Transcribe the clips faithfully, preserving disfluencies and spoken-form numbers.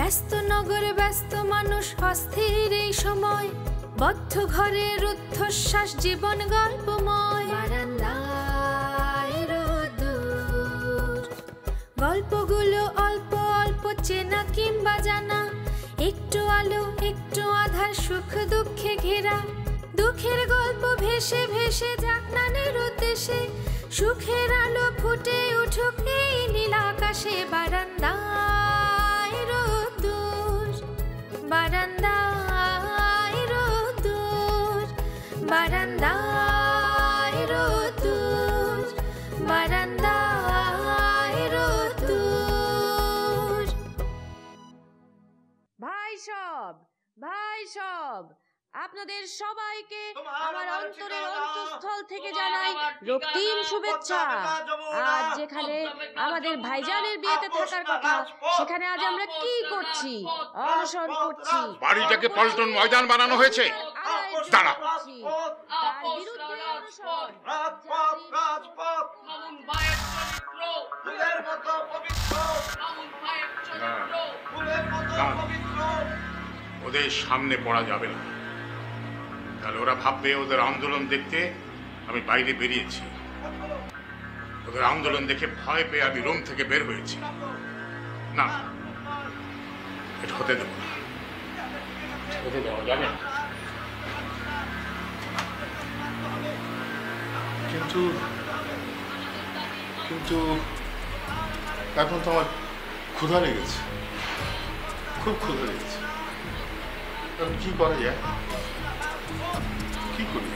ব্যস্ত নগরে ব্যস্ত মানুষ অস্থির এই সময়, বদ্ধ ঘরে রুদ্ধশ্বাস জীবন গল্পময়। বারান্দায় রোদ্দুর, গল্পগুলো অল্প অল্প চেনা কিংবা জানা, একটু আলো একটু আধার, সুখ দুঃখে ঘেরা। দুঃখের গল্প ভেসে ভেসে যাক নানের উদ্দেশ্যে, সুখের আলো ফুটে উঠুক এই নীল আকাশে। বারান্দায় রোদ্দুর, বারান্দায় রোদ্দুর, বারান্দায় রোদ্দুর, বারান্দায় রোদ্দুর। ভাই সব, ভাই সব, আপনাদের সবাইকে আমার অন্তরের অন্তঃস্থল থেকে জানাই রক্তিম শুভেচ্ছা। আজ যেখানে আমাদের ভাইজানের বিয়েতে থাকার কথা, সেখানে আজ আমরা কি করছি? অনশন করছি। বাড়িটাকে পল্টন ময়দান বানানো হয়েছে। দাঁড়া, তার বিরুদ্ধে অনশন। ওদের সামনে পড়া যাবে না, তাহলে ওরা ভাববে ওদের আন্দোলন দেখতে আমি বাইরে বেরিয়েছি। ওদের আন্দোলন দেখে ভয় পেয়ে আমি রুম থেকে বের হয়েছি। না, এটা হতে দেবো না, হতে দেওয়া যাবে না। কিন্তু কিন্তু এখন তো আমার ক্ষুধা লেগেছে, খুব ক্ষুধা লেগেছে। এখন কি করা যায়, কি করি?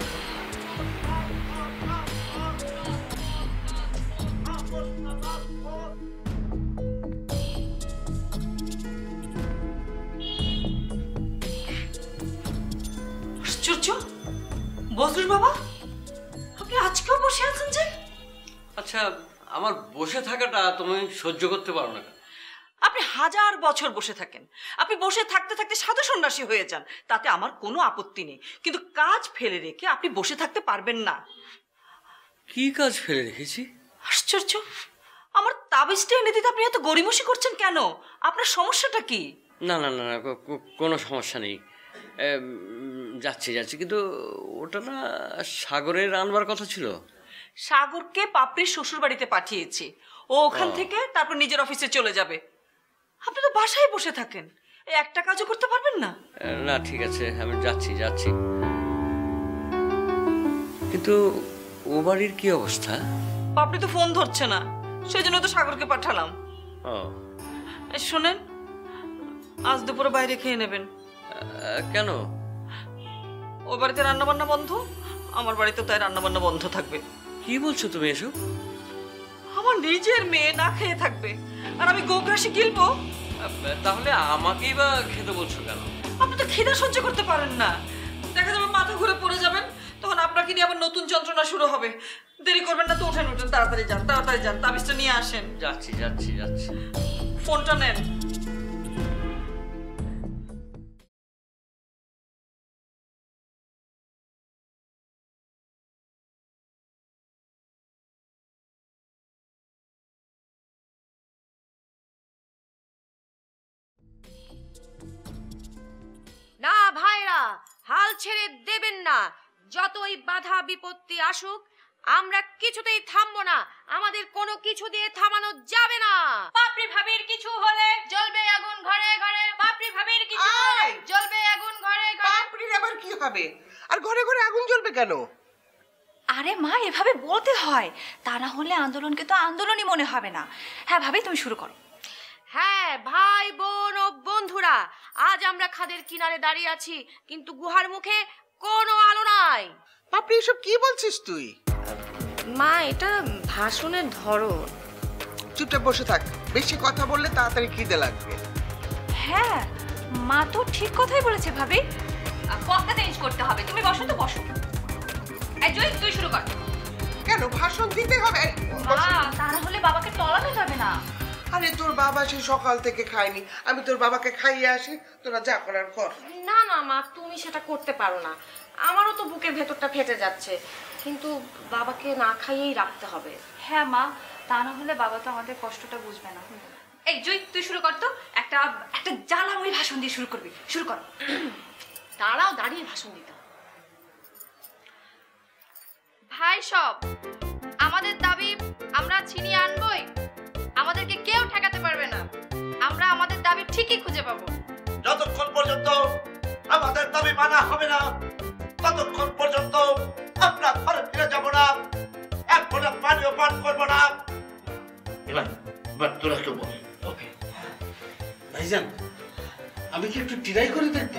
আশ্চর্য, বজলুর বাবা, আপনি আজকেও বসে আছেন যে? আচ্ছা, আমার বসে থাকাটা তুমি সহ্য করতে পারো না? আপনি হাজার বছর বসে থাকেন, আপনি বসে থাকতে থাকতে সাধু সন্ন্যাসী হয়ে যান, তাতে আমার কোনো আপত্তি নেই, কিন্তু কাজ ফেলে রেখে আপনি বসে থাকতে পারবেন না। কি কাজ ফেলে রেখেছি? আশ্চর্য, আমার তাবিজটা এনে দিতে আপনি এত গড়িমসি করছেন কেন? আপনার সমস্যাটা কি? না না না, কোনো সমস্যা নেই, যাচ্ছি যাচ্ছি। কিন্তু ওটা না সাগরের আনবার কথা ছিল। সাগরকে পাপড়ির শ্বশুর বাড়িতে পাঠিয়েছি, ও ওখান থেকে তারপর নিজের অফিসে চলে যাবে। আপনি তো বাসায় বসে থাকেন, এই একটা কাজও করতে পারবেন না? না ঠিক আছে, আমি যাচ্ছি যাচ্ছি। কিন্তু ও বাড়ির কি অবস্থা? পাপড়ি তো ফোন ধরছে না, সেই জন্য তো সাগরকে পাঠালাম। ও শোনেন, আজ দুপুরে বাইরে খেয়ে নেবেন। কেন? ও বাড়িতে রান্না বান্না বন্ধ, আমার বাড়িতে তাই রান্না বান্না বন্ধ থাকবে। কি বলছো তুমি এসব? আমার নিজের মেয়ে না খেয়ে থাকবে আর আমি গোগ্রাসে গিলবো? তাহলে আমাকেই বা খেতে বলছো কেন? আপনি তো খিদা সহ্য করতে পারেন না, দেখা যাবে মাথা ঘুরে পড়ে যাবেন, তখন আপনাকে নিয়ে আবার নতুন যন্ত্রণা শুরু হবে। দেরি করবেন না তো, ওঠেন ওঠেন, তাড়াতাড়ি যান তাড়াতাড়ি যান, তাবিজটা নিয়ে আসেন। যাচ্ছি যাচ্ছি যাচ্ছি। ফোনটা নেন। না ভাইরা, হাল ছেড়ে দেবেন না। যতই বাধা বিপত্তি আসুক, আমরা কিছুতেই থামবো না। আমাদের কোনো কিছু দিয়ে থামানো যাবে না। পাপড়ি ভাবির কিছু হলে জ্বলবে আগুন ঘরে ঘরে। পাপড়ি ভাবির কিছু হলে জ্বলবে আগুন ঘরে ঘরে। পাপড়ির আবার কি হবে? আর ঘরে ঘরে আগুন জ্বলবে কেন? আরে মা, এভাবে বলতে হয়, তা না হলে আন্দোলনকে তো আন্দোলনই মনে হবে না। হ্যাঁ ভাবি, তুমি শুরু করো। হ্যাঁ ভাই বোন ও বন্ধুরা, আজ আমরা খাদের কিনারে দাঁড়িয়ে আছি, কিন্তু গুহার মুখে কোনো আলো নাই। পাপড়ি, এসব কি বলছিস তুই? মা, এটা ভাষণের ধরন। চুপচাপ বসে থাক, বেশি কথা বললে তাড়াতাড়ি খিদে লাগবে। হ্যাঁ, মা তো ঠিক কথাই বলেছে ভাবি, কথা চেঞ্জ করতে হবে। তুমি বসো তো, বসো। এই জয়, তুই শুরু কর। কেন ভাষণ দিতে হবে? মা, তা না হলে বাবাকে টলানো যাবে না। আরে তোর বাবা সেই সকাল থেকে খায়নি, আমি তোর বাবাকে খাইয়ে আসি, তোরা যা করার কর। না না মা, তুমি সেটা করতে পারো না। আমারও তো বুকের ভেতরটা ফেটে যাচ্ছে, কিন্তু বাবাকে না খাইয়েই রাখতে হবে। হ্যাঁ মা, তা না হলে বাবা তো আমাদের কষ্টটা বুঝবে না। এই জয়, তুই শুরু কর তো। একটা একটা একটা জ্বালাময় ভাষণ দিয়ে শুরু করবি, শুরু কর। দাঁড়াও, দাঁড়িয়ে ভাষণ দিতে হবে। ভাই সব, আমাদের দাবি আমরা ছিনিয়ে আনবই, আমাদেরকে কেউ ঠেকাতে পারবে না। আমরা আমাদের দাবি ঠিকই খুঁজে পাবো। যতক্ষণ পর্যন্ত আমাদের দাবি মানা হবে না, ততক্ষণ পর্যন্ত আমরা ঘরে ফিরে যাব না, এক ফোঁটা পানিও পান করবো না। এবার এবার তোরা কেউ বল। ওকে ভাইজান, আমি কি একটু ট্রাই করে দেখবো?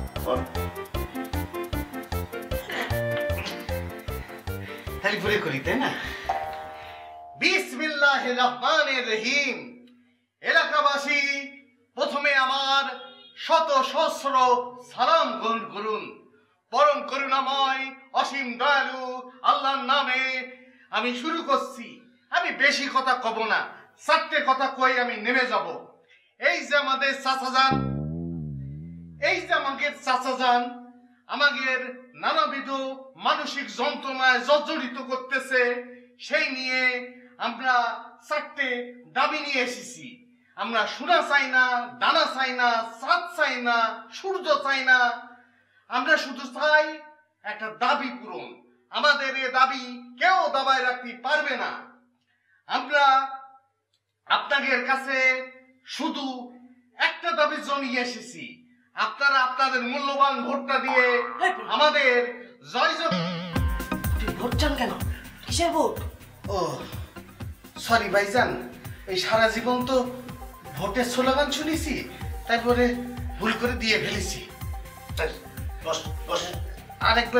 খালি পরে করি, তাই না? বিসমিল্লাহির রহমানির রহিম। এলাকাবাসী, প্রথমে আমার শত সহস্র সালাম গ্রহণ করুন। পরম করুণাময় অসীম দয়ালু আল্লাহর নামে আমি শুরু করছি। আমি বেশি কথা কব না, চারটে কথা কই আমি নেমে যাব। এই যে আমাদের চাচা যান, এই যে আমাদের চাচা যান আমাদের নানাবিধ মানসিক যন্ত্রণায় জর্জরিত করতেছে, সেই নিয়ে আমরা চারটে দাবি নিয়ে এসেছি। আমরা সোনা চাই না, দানা চাই না, চাঁদ চাই না, সূর্য চাই না, আমরা শুধু চাই একটা দাবি পূরণ। আমাদের এ দাবি কেউ দাবায় রাখতে পারবে না। আমরা আপনাদের কাছে শুধু একটা দাবির জন্য এসেছি, আপনারা আপনাদের মূল্যবান ভোটটা দিয়ে আমাদের জয় জয়। ভোট চান কেন? কিসের ভোট? ও সরি ভাইজান, এই সারা জীবন তো ভোটের স্লোগান শুনেছি, তারপরে ভুল করে দিয়ে ফেলেছি। আরেকবার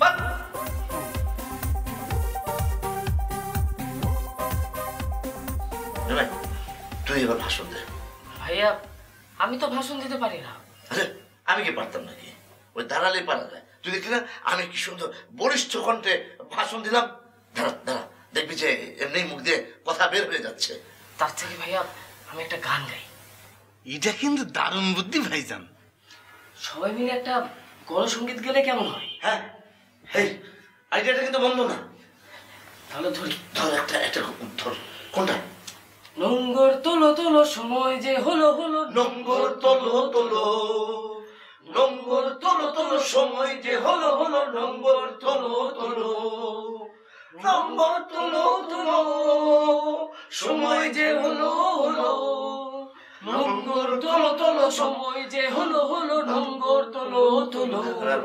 তুই এবার ভাষণ দে। ভাইয়া, আমি তো ভাষণ দিতে পারি না। আরে আমি কি পারতাম নাকি? ওই দাঁড়ালেই পারা যায়। তুই দেখলি না আমি কি সুন্দর বলিষ্ঠ কণ্ঠে ভাষণ দিলাম? দাঁড়া দাঁড়া, দেখবি যে এমনি মুখ দিয়ে কথা বের হয়ে যাচ্ছে। তার থেকে ভাইয়া আমি একটা গান গাই। এটা কিন্তু দারুণ বুদ্ধি ভাইজান। সবাই মিলে একটা গণসঙ্গীত গেলে কেমন হয়? হ্যাঁ, এই আইডিয়াটা কিন্তু বন্ধ না। তাহলে ধরি, ধর একটা একটা ধর। কোনটা? নোঙ্গর তোলো তোলো সময় যে হলো হলো, নোঙ্গর তোলো তোলো, নোঙ্গর তোলো তোলো সময় যে হলো হলো, নোঙ্গর তোলো তোলো, নোঙ্গর তোলো তোলো সময় যে হলো হলো, নোঙ্গর তোলো তোলো সময় যে হলো হলো, নোঙ্গর তোলো তোলো।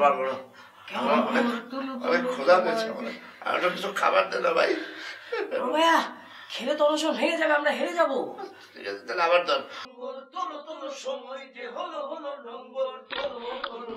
অনেক ক্ষুধা পেয়েছে, আরো কিছু খাবার দে না ভাই। ভাইয়া, খেলে তো অনশন ভেঙে যাবে, আমরা হেরে যাবো। ঠিক আছে, তাহলে আবার ধর। তোলো তোলো সময় যে হলো হলো, নোঙ্গর তোলো তোলো,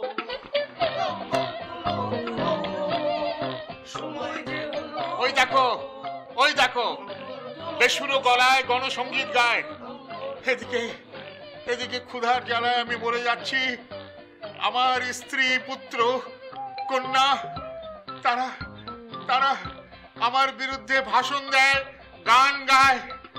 সময় যে হলো। ওই দেখো, ওই দেখো, বেসুরো গলায় গণসঙ্গীত গায়। এদিকে এদিকে ক্ষুধার জ্বালায় আমি মরে যাচ্ছি। আমার স্ত্রী, পুত্র, কন্যা, তারা তারা আমার বিরুদ্ধে ভাষণ দেয়, গান গায়।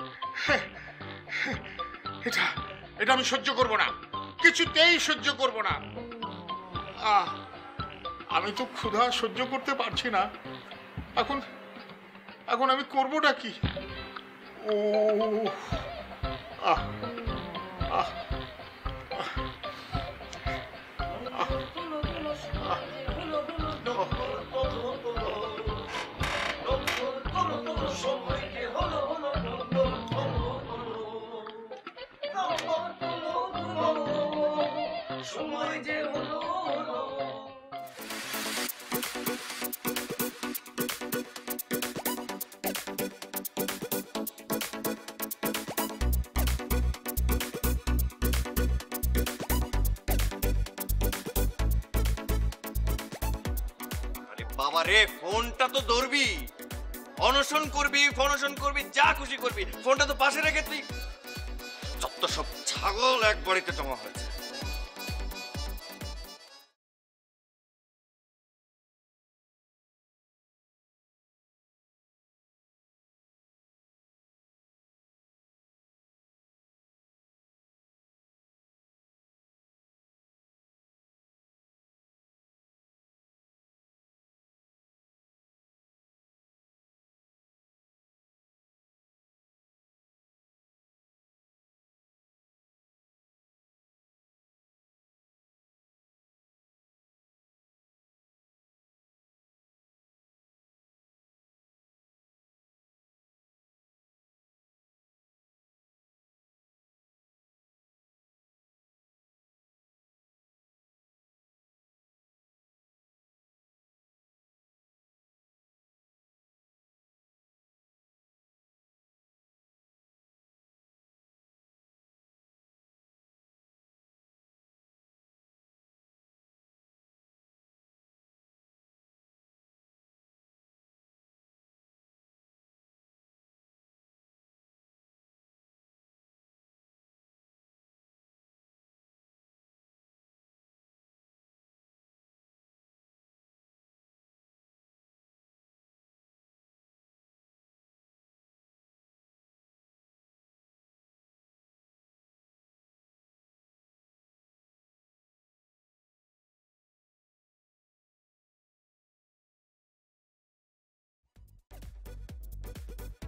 এটা এটা আমি সহ্য করব না, কিছুতেই সহ্য করব না। আহ আমি তো ক্ষুধা সহ্য করতে পারছি না। এখন এখন আমি করবোটা কি? ও আহ আহ সময় যে হলো হলো। বাবা রে, ফোনটা তো ধরবি, অনশন করবি, ফনশন করবি, যা খুশি করবি, ফোনটা তো পাশে রেখে তুই। যত সব ছাগল এক বাড়িতে জমা হয়েছে।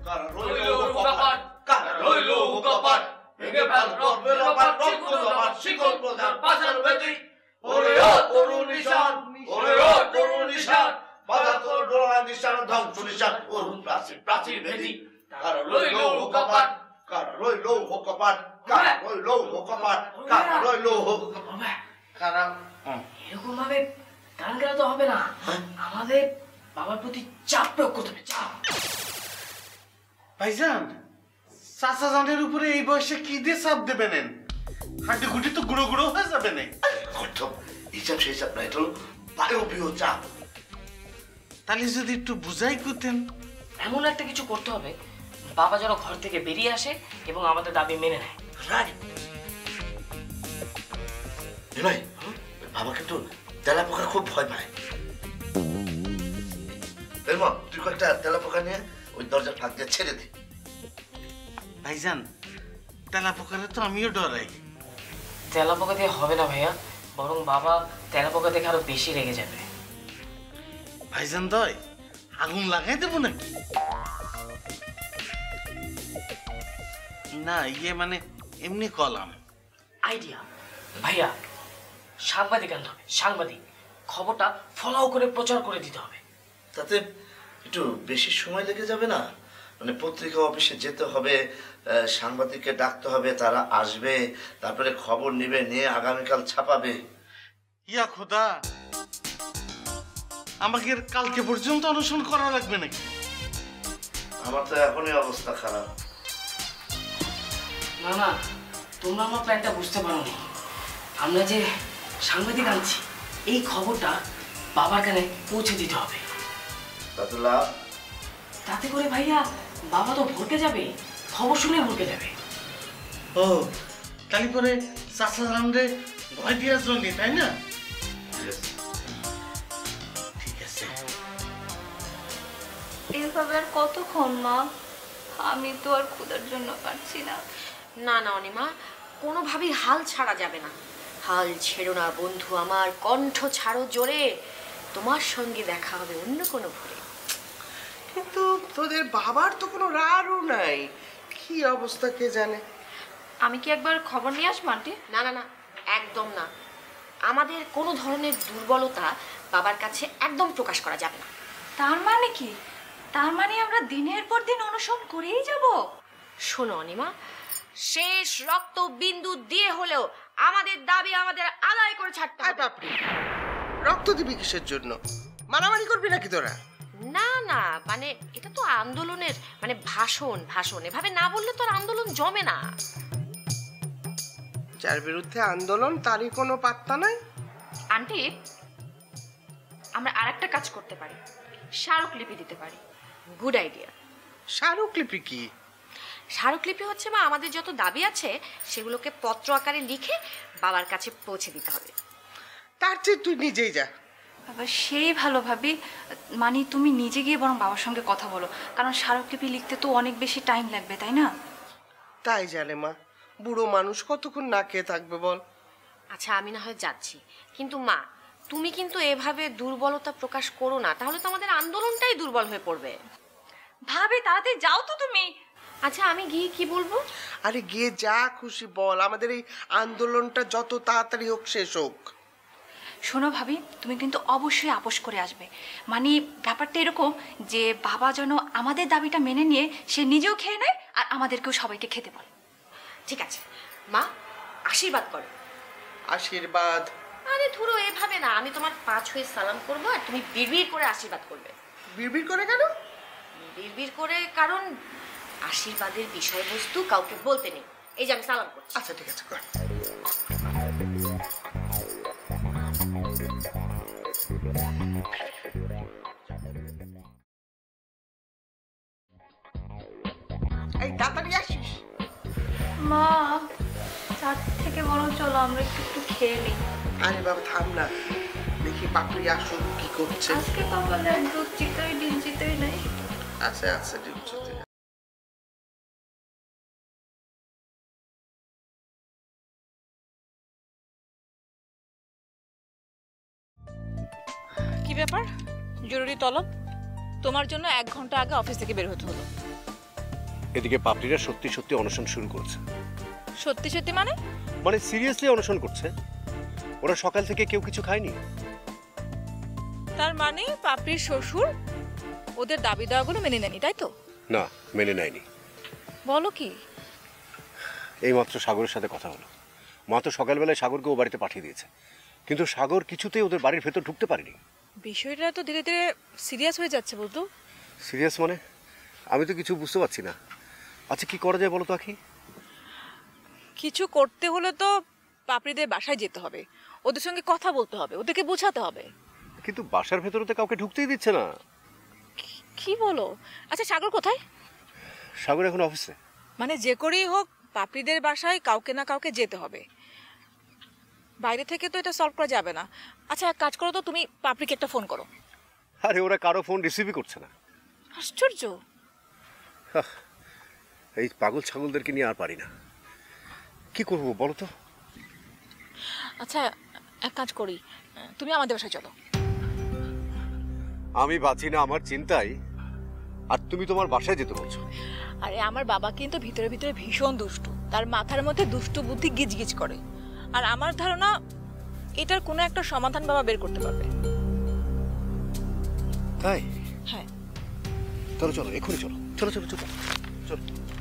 কারা রইল কপাট কারা রইল কপাট ভেঙে ফেল রবে লপাট রক্ত লপাট শিকল প্রধান পাশার বেদি ওরে ও তরুণ নিশান ওরে ও তরুণ নিশান বাধা তোর ডোলা নিশান ধ্বংস নিশান অরুণ প্রাচীর প্রাচীর বেদি কারা রইল কপাট কারা রইল কপাট কারা রইল কপাট কারা রইল কারা এরকম ভাবে গান গেলে তো হবে না, আমাদের বাবার প্রতি চাপ প্রয়োগ করতে হবে, চাপ। ভাইজান চাচা জানের উপরে এই বয়সে কি দিয়ে চাপ দেবেন? হাড্ডি গুটি তো গুঁড়ো গুঁড়ো হয়ে যাবে না। হিসাব সেই হিসাব নাই, এটা হলো বায়বীয় চাপ। তাহলে যদি একটু বুঝাই করতেন। এমন একটা কিছু করতে হবে বাবা যেন ঘর থেকে বেরিয়ে আসে এবং আমাদের দাবি মেনে নেয়। রাইট। বিনয়, বাবা কিন্তু তেলা পোকা খুব ভয় পায়। এরমন তুই কয়েকটা তেলা পোকা নিয়ে ওই দরজার ফাঁক দিয়ে ছেড়ে দি। ভাইজান তেলা পোকারে তো আমিও ডরাই। তেলা পোকা দিয়ে হবে না ভাইয়া, বরং বাবা তেলা পোকা দেখে আরো বেশি রেগে যাবে। ভাইজান দয় আগুন লাগাই দেবো নাকি? না ইয়ে মানে এমনি কলাম। আইডিয়া ভাইয়া, সাংবাদিক আনতে হবে, সাংবাদিক। খবরটা ফলাও করে প্রচার করে দিতে হবে। তাতে একটু বেশি সময় লেগে যাবে না? মানে পত্রিকা অফিসে যেতে হবে, সাংবাদিককে ডাকতে হবে, তারা আসবে, তারপরে খবর নিবে, নিয়ে আগামীকাল ছাপাবে। ইয়া খোদা, আমাকে কালকে পর্যন্ত অনুসরণ করা লাগবে নাকি? আমার তো এখনই অবস্থা খারাপ। না না, তোমরা আমার প্ল্যানটা বুঝতে পারো নি। আমরা যে সাংবাদিক আনছি, এই খবরটা বাবার কানে পৌঁছে দিতে হবে। তাতে লাভ? তাতে করে ভাইয়া বাবা তো ভরকে যাবে, খবর শুনে ভরকে যাবে। ও তাহলে পরে চাচা জানরে ভয় দিয়ে আসলি, তাই না? ঠিক আছে। এভাবে আর কতক্ষণ মা? আমি তো আর ক্ষুধার জন্য পারছি না। না না অনিমা, কোনোভাবেই হাল ছাড়া যাবে না। হাল ছেড়ো না বন্ধু আমার, কণ্ঠ ছাড়ো জোরে, তোমার সঙ্গে দেখা হবে অন্য কোনো ভোরে। কিন্তু তোদের বাবার তো কোনো রাড়ও নাই, কি অবস্থা কে জানে। আমি কি একবার খবর নিয়ে আসবো আন্টি? না না না, একদম না। আমাদের কোনো ধরনের দুর্বলতা বাবার কাছে একদম প্রকাশ করা যাবে না। তার মানে কি? তার মানে আমরা দিনের পর দিন অনুসরণ করেই যাব? শোনো অনিমা, শেষ রক্ত বিন্দু দিয়ে হলেও আমাদের দাবি আমাদের আদায় করে ছাড়তে হবে। বাপরে, রক্ত দিবি কিসের জন্য? মারামারি করবি নাকি তোরা? না না, মানে এটা তো আন্দোলনের মানে ভাষণ ভাষণ এভাবে না বললে তো আর আন্দোলন জমে না। যার বিরুদ্ধে আন্দোলন তারই কোনো পাত্তা নাই। আন্টি, আমরা আরেকটা কাজ করতে পারি, স্মারকলিপি দিতে পারি। Good idea. স্মারকলিপি কি? স্মারকলিপি হচ্ছে মা, আমাদের যত দাবি আছে সেগুলোকে পত্র আকারে লিখে বাবার কাছে পৌঁছে দিতে হবে। তার চেয়ে তুই নিজেই যা। বাবা সেই ভালো ভাবি, মানে তুমি নিজে গিয়ে বরং বাবার সঙ্গে কথা বলো, কারণ স্মারকলিপি লিখতে তো অনেক বেশি টাইম লাগবে, তাই না? তাই জানে মা, বুড়ো মানুষ কতক্ষণ না খেয়ে থাকবে বল। আচ্ছা আমি না হয় যাচ্ছি, কিন্তু মা তুমি কিন্তু এভাবে দুর্বলতা প্রকাশ করো না, তাহলে তো আমাদের আন্দোলনটাই দুর্বল হয়ে পড়বে। ভাবি তাড়াতাড়ি যাও তো তুমি। আচ্ছা আমি গিয়ে কি বলবো? আরে গিয়ে যা খুশি বল, আমাদের এই আন্দোলনটা যত তাড়াতাড়ি হোক শেষ হোক। শোনো ভাবি, তুমি কিন্তু অবশ্যই আপোষ করে আসবে। মানে ব্যাপারটা এরকম যে বাবা যেন আমাদের দাবিটা মেনে নিয়ে সে নিজেও খেয়ে নেয় আর আমাদেরকেও সবাইকে খেতে বলে। ঠিক আছে মা, আশীর্বাদ করো। আশীর্বাদ? আরে ধরো এভাবে না, আমি তোমার পা ছুঁয়ে সালাম করবো আর তুমি বিড়বিড় করে আশীর্বাদ করবে। বিড়বিড় করে কেন? বিড়বিড় করে কারণ আশীর্বাদের বিষয়বস্তু কাউকে বলতে নেই। এই যে আমি সালাম করছি। আচ্ছা ঠিক আছে কর। এই তাড়াতাড়ি আসিস। মা চার থেকে বরং চলো আমরা একটু একটু খেয়ে নিই। আরে বাবা থাম না, দেখি পাপড়ি আসুক কি করছে। আজকে তো বলে দুধ চিতই ডিম চিতই নেই। আচ্ছা আচ্ছা ডিম চিতই। কি ব্যাপার? জরুরি তলব? তোমার জন্য এক ঘন্টা আগে অফিস থেকে বের হতে হলো। এদিকে পাপড়িরা সত্যি সত্যি অনশন শুরু করছে। সত্যি সত্যি মানে? মানে সিরিয়াসলি অনশন করছে। ওরা সকাল থেকে কেউ কিছু খায়নি। তার মানে পাপড়ির শ্বশুর ওদের দাবি দাওয়াগুলো মেনে নেয়নি, তাই তো? না, মেনে নেয়নি। বলো কি? এইমাত্র সাগরের সাথে কথা হলো। মা তো সকালবেলায় সাগরকে ও বাড়িতে পাঠিয়ে দিয়েছে, কিন্তু সাগর কিছুতেই ওদের বাড়ির ভেতর ঢুকতে পারেনি। বিষয়টা তো ধীরে ধীরে সিরিয়াস হয়ে যাচ্ছে বলতো। সিরিয়াস মানে? আমি তো কিছু বুঝতে পারছি না। আচ্ছা কি করা যায় বলো তো আখি? কিছু করতে হলে তো পাপড়িদের বাসায় যেতে হবে, ওদের সঙ্গে কথা বলতে হবে, ওদেরকে বোঝাতে হবে। কিন্তু বাসার ভেতরে তো কাউকে ঢুকতেই দিচ্ছে না। কি বলো? আচ্ছা সাগর কোথায়? সাগর এখন অফিসে। মানে যে করেই হোক পাপড়িদের বাসায় কাউকে না কাউকে যেতে হবে, বাইরে থেকে তো এটা সলভ করা যাবে না। আচ্ছা এক কাজ করো তো, তুমি পাপড়িকে একটা ফোন করো। আরে ওরা কারো ফোন রিসিভই করছে না। আশ্চর্য। এই পাগল ছাগলদেরকে নিয়ে আর পারি না। কি করবো বলো তো? আচ্ছা এক কাজ করি, তুমি আমাদের বাসায় চলো। আমি বাঁচি না আমার চিন্তায়, আর তুমি তোমার বাসায় যেতে বলছো? আরে আমার বাবা কিন্তু ভিতরে ভিতরে ভীষণ দুষ্টু, তার মাথার মধ্যে দুষ্টু বুদ্ধি গিজগিজ করে, আর আমার ধারণা এটার কোনো একটা সমাধান বাবা বের করতে পারবে। তাই? হ্যাঁ। চলো চলো এক্ষুনি চলো, চলো চলো চলো চলো।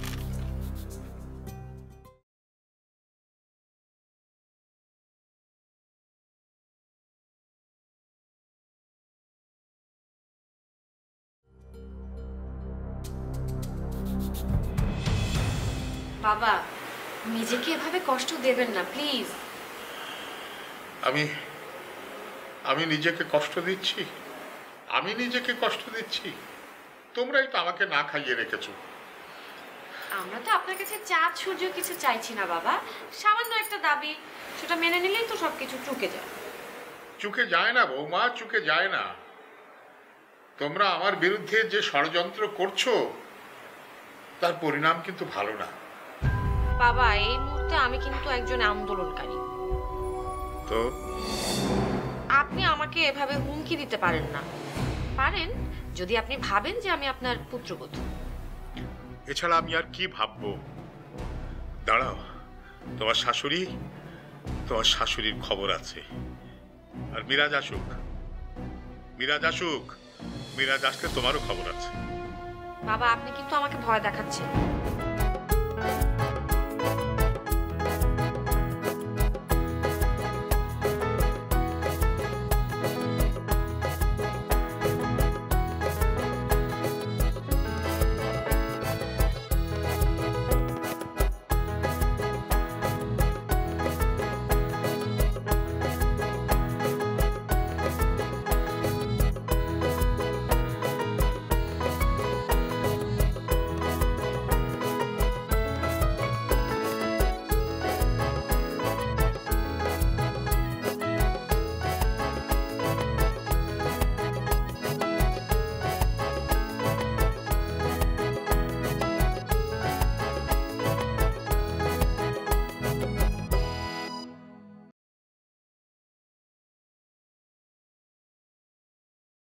বাবা নিজেকে এভাবে কষ্ট দেবেন না প্লিজ। আমি আমি নিজেকে কষ্ট দিচ্ছি? আমি নিজেকে কষ্ট দিচ্ছি? তোমরাই তো আমাকে না খাইয়ে রেখেছো। আমরা তো আপনার কাছে চাঁদ সূর্য কিছু চাইছি না বাবা, সামান্য একটা দাবি, সেটা মেনে নিলেই তো সবকিছু চুকে যায়। চুকে যায় না বৌমা, চুকে যায় না। তোমরা আমার বিরুদ্ধে যে ষড়যন্ত্র করছো তার পরিণাম কিন্তু ভালো না। বাবা এই মুহূর্তে আমি কিন্তু একজন আন্দোলনকারী। তো আপনি আমাকে এভাবে হুমকি দিতে পারেন না। পারেন যদি আপনি ভাবেন যে আমি আপনার পুত্রবধূ। এছাড়া আমি আর কি ভাববো? দাঁড়াও, তোমার শাশুড়ি, তোমার শাশুড়ির খবর আছে। আর মিরাজ আসুক, মিরাজ আসুক, মিরাজ আসলে তোমারও খবর আছে। বাবা আপনি কিন্তু আমাকে ভয় দেখাচ্ছেন।